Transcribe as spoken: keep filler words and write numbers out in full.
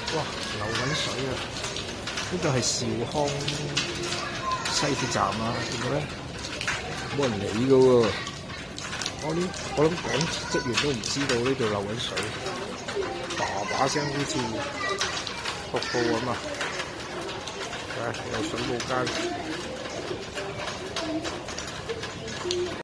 哇，流緊水啊！呢度係兆康西鐵站啊，見到咧冇人理㗎喎。我呢，我諗港鐵職員都唔知道呢度流緊水，叭叭聲好似瀑布咁啊！係有水舞間。